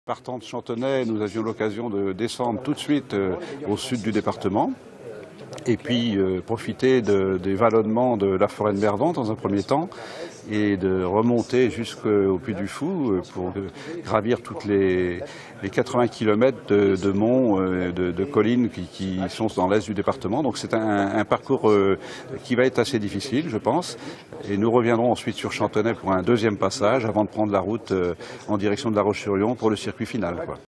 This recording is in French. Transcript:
Partant de Chantenay, nous avions l'occasion de descendre tout de suite au sud du département et puis profiter des vallonnements de la forêt de Merdon dans un premier temps et de remonter jusqu'au Puy du Fou pour gravir toutes les 80 km de monts, de collines qui sont dans l'est du département. Donc c'est un parcours qui va être assez difficile, je pense. Et nous reviendrons ensuite sur Chantenay pour un deuxième passage avant de prendre la route en direction de La Roche-sur-Yon pour le circuit final, quoi.